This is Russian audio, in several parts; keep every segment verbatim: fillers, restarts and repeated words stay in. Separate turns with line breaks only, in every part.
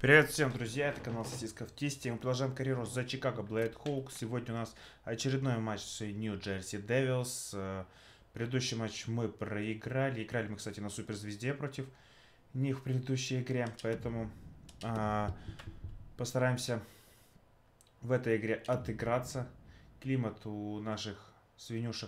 Привет всем, друзья, это канал Сосиска в Тесте. Мы продолжаем карьеру за Чикаго Блэкхоук. Сегодня у нас очередной матч с Нью-Джерси Девилс. Предыдущий матч мы проиграли. Играли мы, кстати, на суперзвезде против них в предыдущей игре. Поэтому а, постараемся в этой игре отыграться. Климат у наших свинюшек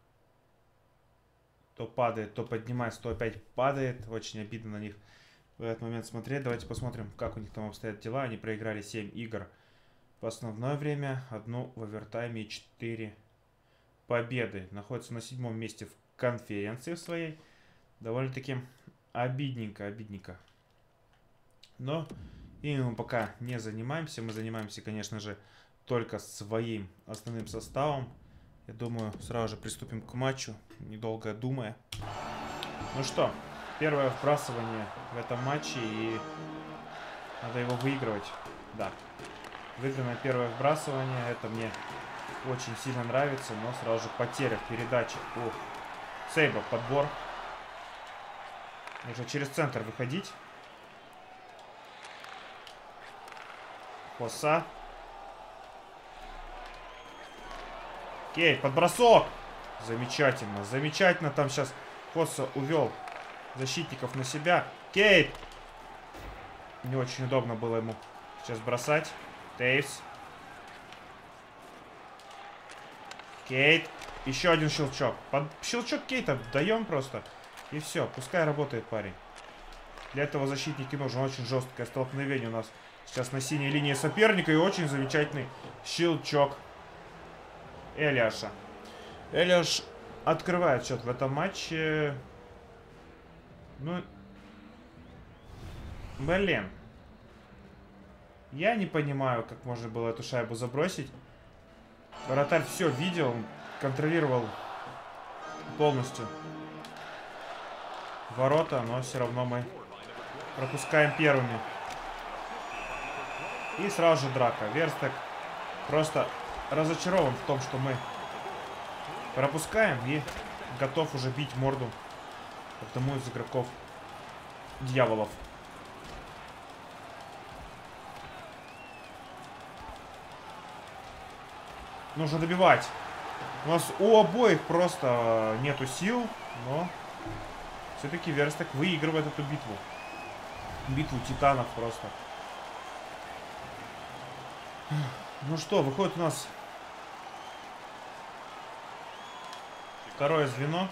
то падает, то поднимается, то опять падает. Очень обидно на них в этот момент смотреть. Давайте посмотрим, как у них там обстоят дела. Они проиграли семь игр в основное время, одну в овертайме и четыре победы. Находятся на седьмом месте в конференции своей. Довольно-таки обидненько, обидненько. Но ими мы пока не занимаемся. Мы занимаемся, конечно же, только своим основным составом. Я думаю, сразу же приступим к матчу, недолго думая. Ну что, первое вбрасывание в этом матче, и надо его выигрывать. Да. Выигранное первое вбрасывание, это мне очень сильно нравится, но сразу же потеря в передаче. Ух. Сейба, подбор. Нужно через центр выходить. Хоса. Окей, подбросок. Замечательно, замечательно. Там сейчас Хоса увел защитников на себя. Кейт. Не очень удобно было ему сейчас бросать. Тейвс. Кейт. Еще один щелчок. Под щелчок Кейта даем просто. И все. Пускай работает парень. Для этого защитники нужно очень жесткое столкновение у нас сейчас на синей линии соперника. И очень замечательный щелчок Элиаша. Элиаш открывает счет в этом матче. Ну, блин. Я не понимаю, как можно было эту шайбу забросить. Вратарь все видел, контролировал полностью ворота, но все равно мы пропускаем первыми. И сразу же драка. Верстак просто разочарован в том, что мы пропускаем, и готов уже бить морду одному из игроков дьяволов. Нужно добивать. У нас у обоих просто нету сил, но все-таки Верстак выигрывает эту битву. Битву титанов просто. Ну что, выходит у нас второе звено.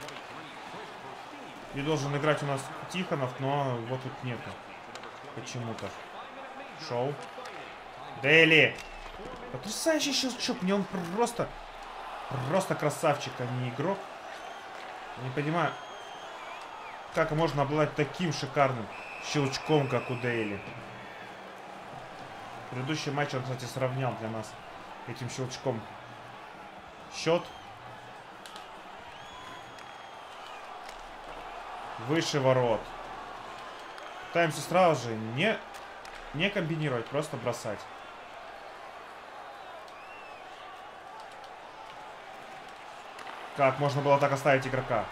И должен играть у нас Тихонов, но вот тут нету. Почему-то. Шоу. Дейли. Потрясающий щелчок. Мне он просто... Просто красавчик, а не игрок. Я не понимаю, как можно обладать таким шикарным щелчком, как у Дейли. Предыдущий матч он, кстати, сравнял для нас этим щелчком счет. Выше ворот. Пытаемся сразу же не, не комбинировать, просто бросать. Как можно было так оставить игрока?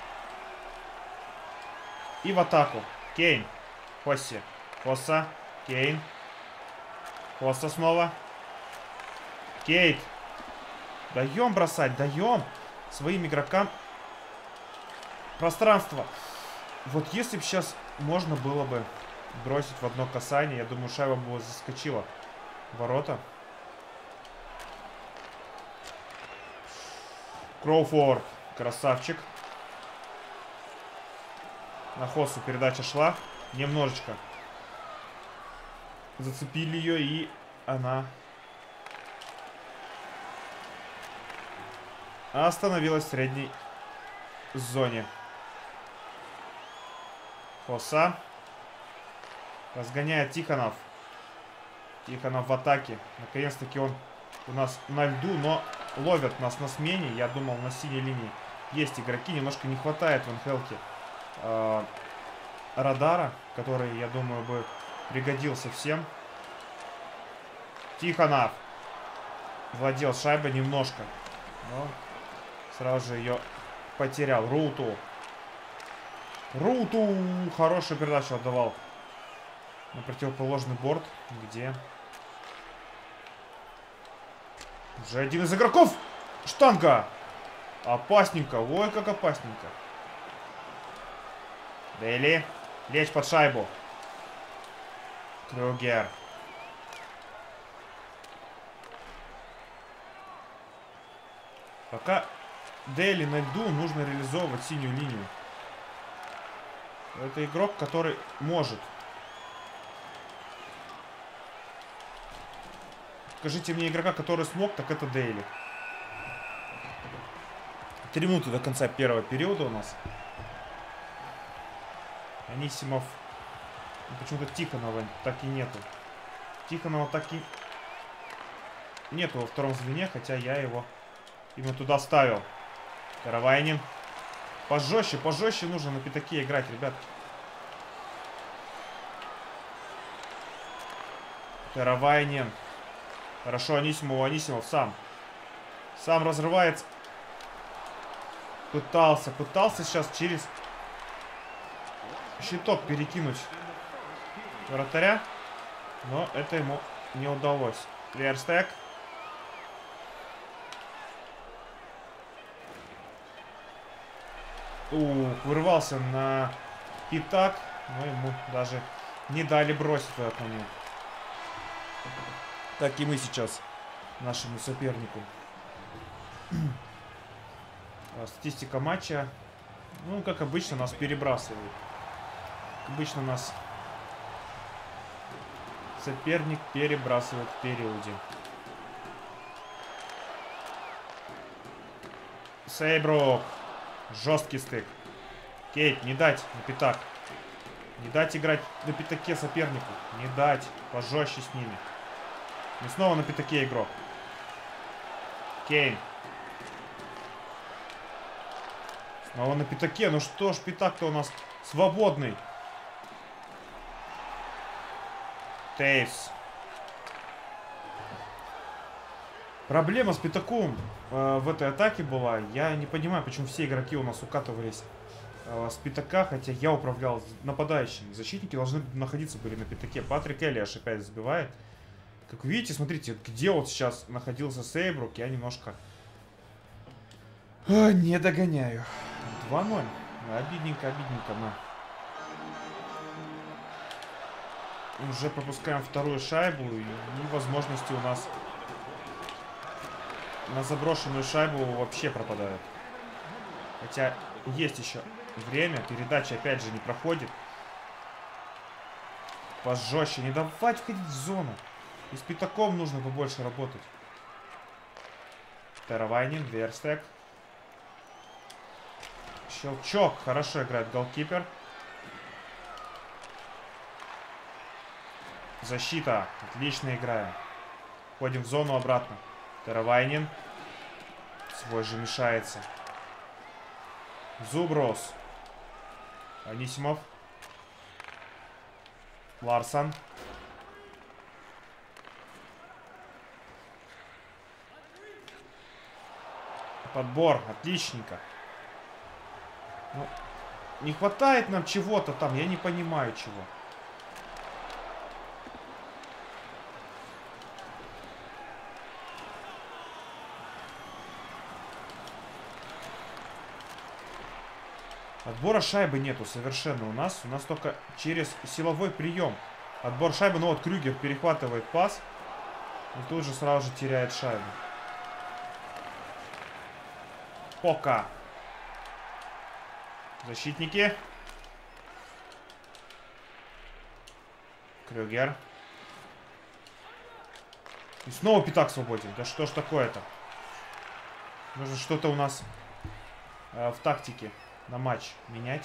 И в атаку. Кейн. Хосси. Хосса. Кейн. Хосса снова. Кейт. Даем бросать, даем своим игрокам пространство. Вот если бы сейчас можно было бы бросить в одно касание, я думаю, шайба бы заскочила в ворота. Кроуфорд. Красавчик. На Хоссу передача шла. Немножечко зацепили ее, и она остановилась в средней зоне. Хосса. Разгоняет Тихонов. Тихонов в атаке. Наконец-таки он у нас на льду, но ловят нас на смене. Я думал, на синей линии есть игроки. Немножко не хватает в эн ха элке э, радара, который, я думаю, бы пригодился всем. Тихонов владел шайбой немножко, но сразу же ее потерял. Руту. Руту! Хорошую передачу отдавал на противоположный борт, где уже один из игроков. Штанга. Опасненько. Ой, как опасненько. Дейли. Лечь под шайбу. Крюгер. Пока Дейли на льду, нужно реализовывать синюю линию. Это игрок, который может. Скажите мне игрока, который смог, так это Дейли. Три минуты до конца первого периода у нас. Анисимов. Почему-то Тихонова так и нету. Тихонова так и нету во втором звене, хотя я его именно туда ставил. Каравайнин. Пожестче, пожестче нужно на пятаке играть, ребят. Каравайнин. Хорошо, Анисимов, Анисимов сам. Сам разрывается. Пытался, пытался сейчас через щиток перекинуть вратаря. Но это ему не удалось. Верстек. Ух, вырвался на пятак. Но ему даже не дали бросить в этот момент. Так и мы сейчас нашему сопернику. Статистика матча. Ну, как обычно, нас перебрасывают. Как обычно, нас соперник перебрасывает в периоде. Сейбрук. Жесткий стык. Кейт, не дать на пятак. Не дать играть на пятаке сопернику. Не дать. Пожестче с ними. И снова на пятаке игрок. Кейн. Снова на пятаке. Ну что ж, пятак-то у нас свободный. Тейвс. Проблема с пятаком э, в этой атаке была. Я не понимаю, почему все игроки у нас укатывались э, с пятака, хотя я управлял нападающими. Защитники должны находиться были на пятаке. Патрик Элиаш опять забивает. Как вы видите, смотрите, где вот сейчас находился Сейбрук, я немножко а, не догоняю. два ноль. Обидненько, обидненько мы. Уже пропускаем вторую шайбу, и возможности у нас на заброшенную шайбу вообще пропадают. Хотя есть еще время, передача опять же не проходит. Пожестче, не давать входить в зону. И с пятаком нужно побольше работать. Каравайнин, Верстек. Щелчок. Хорошо играет голкипер. Защита. Отлично играем. Ходим в зону обратно. Каравайнин. Свой же мешается. Зуброс. Анисимов. Ларсон. Подбор. Отличненько. Ну, не хватает нам чего-то там. Я не понимаю чего. Отбора шайбы нету совершенно у нас. У нас только через силовой прием. Отбор шайбы. Ну вот Крюгер перехватывает пас. И тут же сразу же теряет шайбу. Пока. Защитники. Крюгер. И снова пятак свободен. Да что ж такое-то? Нужно что-то у нас э, в тактике на матч менять.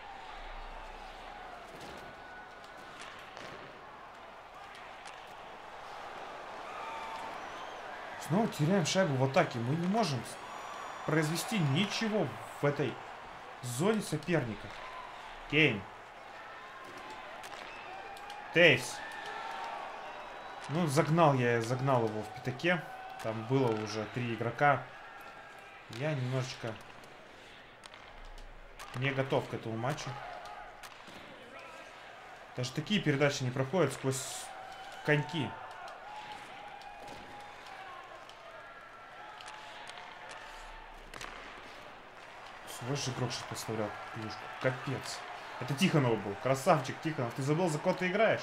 Снова теряем шайбу в атаке. Мы не можем произвести ничего в этой зоне соперника. Кейн. Тейвс. Ну, загнал я, загнал его в пятаке. Там было уже три игрока. Я немножечко не готов к этому матчу. Даже такие передачи не проходят сквозь коньки. Свой же игрок сейчас подставлял клюшку. Капец. Это Тихонов был. Красавчик, Тихонов. Ты забыл, за кого ты играешь?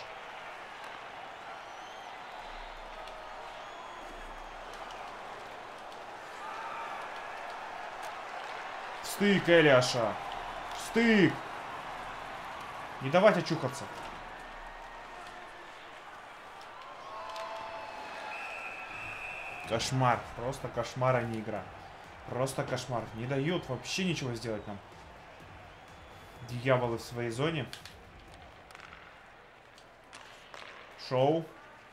Стык, Эляша. Стык. Не давать очухаться. Кошмар. Просто кошмар, а не игра. Просто кошмар. Не дают вообще ничего сделать нам. Дьяволы в своей зоне. Шоу.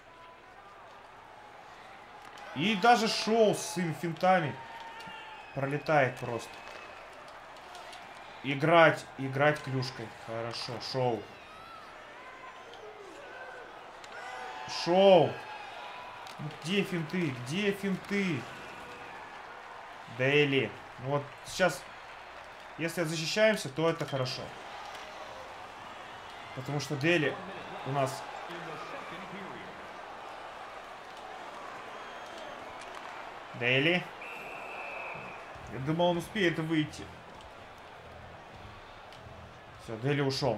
И даже Шоу с своими финтами пролетает просто. Играть, играть клюшкой. Хорошо, Шоу. Шоу. Где финты? Где финты? Дейли. Ну вот сейчас, если защищаемся, то это хорошо. Потому что Дейли у нас... Дейли. Я думал, он успеет выйти. Все, Дейли ушел.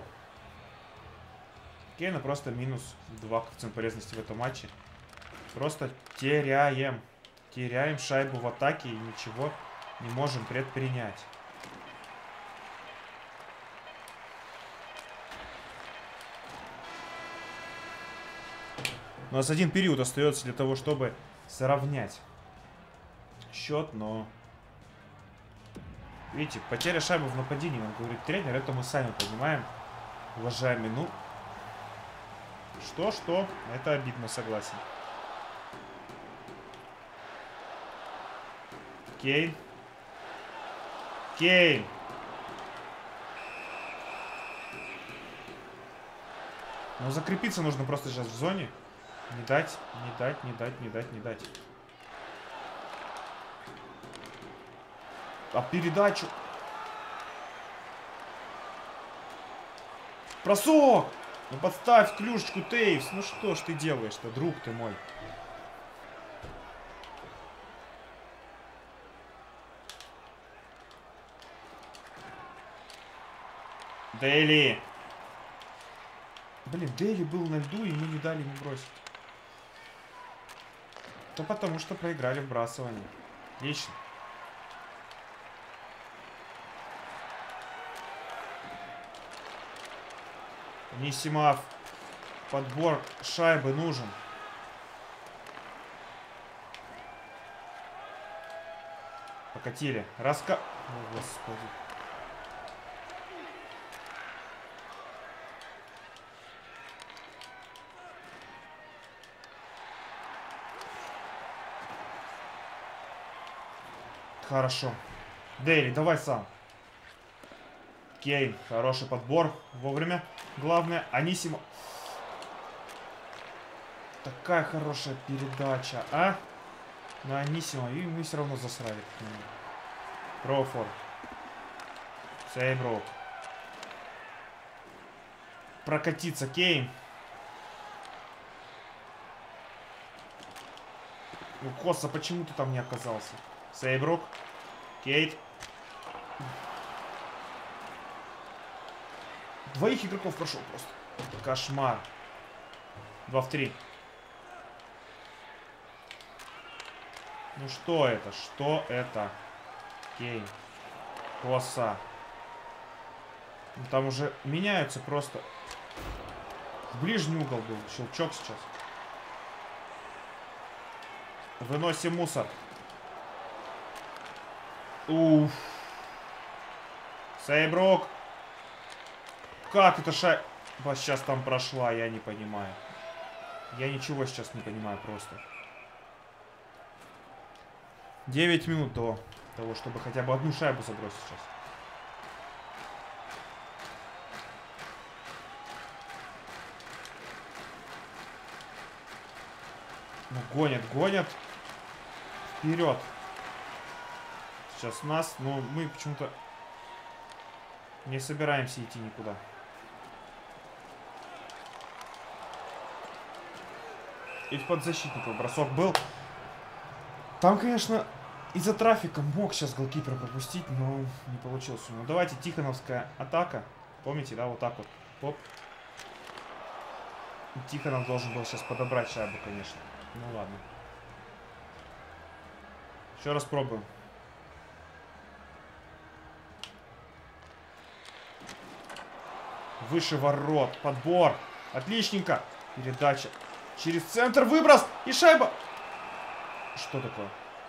Кейна просто минус два коэффициент полезности в этом матче. Просто теряем. Теряем шайбу в атаке и ничего не можем предпринять. У нас один период остается для того, чтобы сравнять счет, но... Видите, потеря шайбы в нападении, нам говорит тренер, это мы сами понимаем, уважаемый. Ну, что-что, это обидно, согласен. Кейн. Кейн. Но закрепиться нужно просто сейчас в зоне. Не дать, не дать, не дать, не дать, не дать. А передачу... Бросок! Ну подставь клюшечку, Тейвс. Ну что ж ты делаешь-то, друг ты мой? Дейли. Блин, Дейли был на льду, и мы не дали ему бросить. То потому что проиграли вбрасывание. Отлично. Нисимав. Подбор шайбы нужен. Покатили. Раска... О, господи. Хорошо. Дейли, давай сам. Кейн, хороший подбор. Вовремя. Главное, Анисимо. Такая хорошая передача, а? На Анисимо. И мы все равно засрали. Кроуфорд. Сейброук. Прокатиться, Кейн. Ну, Коса, почему ты там не оказался? Сейбрук. Кейт. Двоих игроков прошел просто. Кошмар. Два в три. Ну что это? Что это? Кейн. Коса. Ну, там уже меняются просто. В ближний угол был. Щелчок сейчас. Выносим мусор. Уф. Сейбрук. Как это шайба сейчас там прошла, я не понимаю. Я ничего сейчас не понимаю просто. девять минут до того, чтобы хотя бы одну шайбу забросить сейчас. Ну, гонят, гонят. Вперед. Сейчас нас, но мы почему-то не собираемся идти никуда. И под защитников бросок был. Там, конечно, из-за трафика мог сейчас голкипер пропустить, но не получилось. Ну давайте, тихоновская атака. Помните, да, вот так вот. Оп. Тихонов должен был сейчас подобрать шайбу, конечно. Ну ладно. Еще раз пробуем. Выше ворот. Подбор. Отличненько. Передача. Через центр. Выброс. И шайба. Что такое?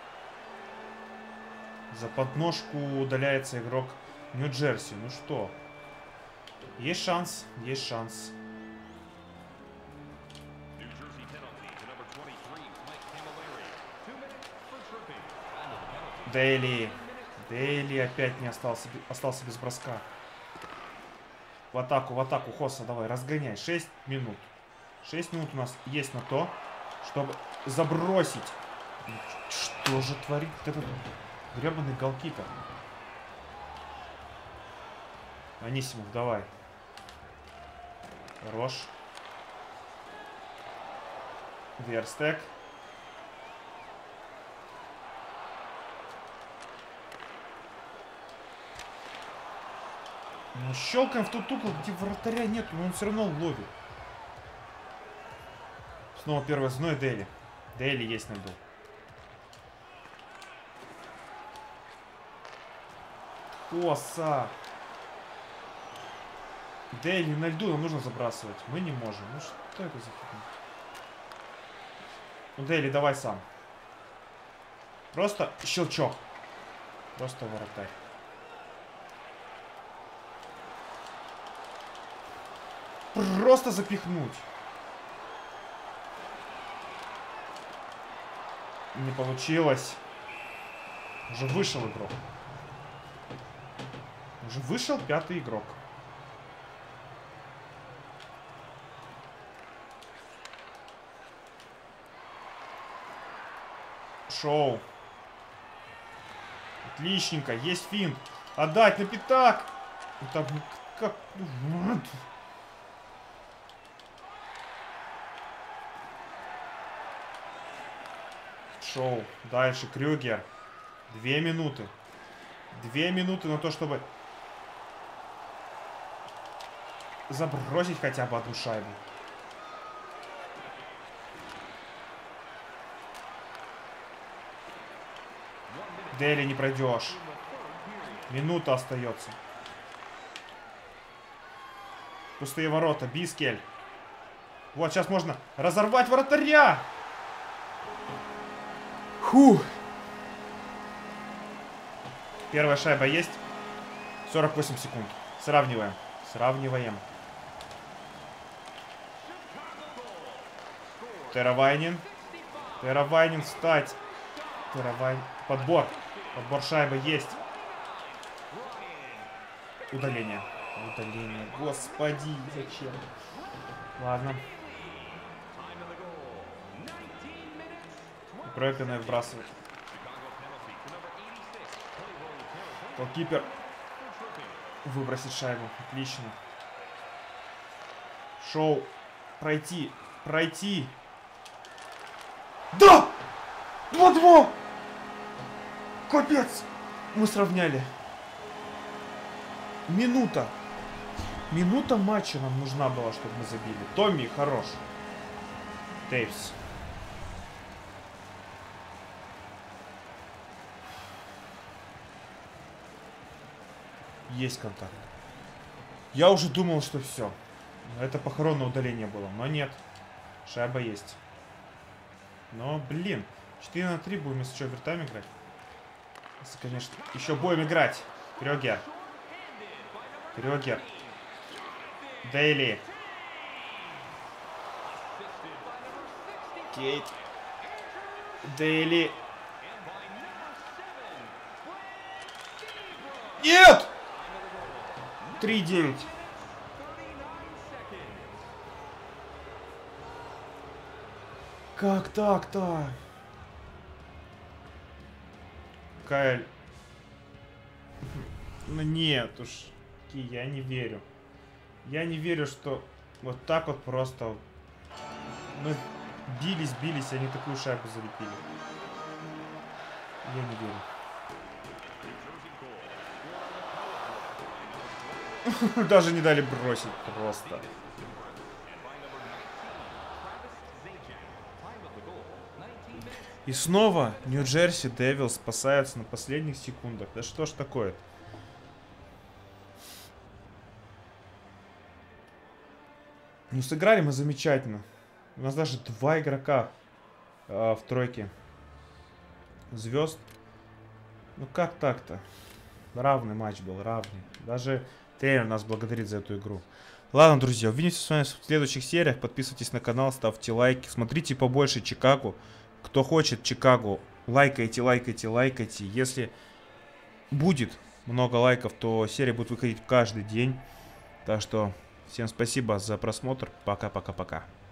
За подножку удаляется игрок Нью-Джерси. Ну что? Есть шанс. Есть шанс. Дейли. Дейли опять не остался, остался без броска. В атаку, в атаку, Хоса, давай, разгоняй. шесть минут. шесть минут у нас есть на то, чтобы забросить. Что же творит этот гребаный голкипер? Анисимов, давай. Хорош. Верстек. Ну, щелкаем в тот угол, где вратаря нету, но он все равно ловит. Снова первый зной Дейли. Дейли есть на льду. Хоса. Дейли на льду нам нужно забрасывать. Мы не можем. Ну что это за фигня? Ну, Дейли, давай сам. Просто щелчок. Просто вратарь. Просто запихнуть. Не получилось. Уже вышел игрок. Уже вышел пятый игрок. Шоу. Отличненько. Есть финт. Отдать на пятак. Там как... Шоу. Дальше Крюгер. Две минуты. Две минуты на то, чтобы забросить хотя бы одну шайбу. Дейли не пройдешь. Минута остается. Пустые ворота. Бискель. Вот, сейчас можно разорвать вратаря. Фух. Первая шайба есть. сорок восемь секунд. Сравниваем. Сравниваем. Теравайнин. Теравайнин встать. Теравайнин. Подбор. Подбор шайбы есть. Удаление. Удаление. Господи, зачем? Ладно. Бройкина вбрасывает. Голкипер выбросит шайбу. Отлично. Шоу. Пройти. Пройти. Да! два-два! Капец! Мы сравняли. Минута. Минута матча нам нужна была, чтобы мы забили. Томми хорош. Тейвс. Есть контакт. Я уже думал, что все. Это похоронное удаление было. Но нет. Шайба есть. Но, блин. четыре на три будем, если что, овертайм играть. Если, конечно, еще будем играть. Крюгер. Крюгер. Дейли. Кейт. Дейли. Нет! три девять. Как так-то? Кайль. Ну нет уж. Я не верю. Я не верю, что вот так вот просто... Мы Бились, бились, они такую шайбу залепили. Я не верю. Даже не дали бросить просто. И снова Нью-Джерси Девилс спасаются на последних секундах. Да что ж такое-то? Ну, сыграли мы замечательно. У нас даже два игрока э, в тройке звезд. Ну, как так-то? Равный матч был, равный. Даже тренер нас благодарит за эту игру. Ладно, друзья, увидимся с вами в следующих сериях. Подписывайтесь на канал, ставьте лайки. Смотрите побольше Чикаго. Кто хочет Чикаго, лайкайте, лайкайте, лайкайте. Если будет много лайков, то серия будет выходить каждый день. Так что всем спасибо за просмотр. Пока-пока-пока.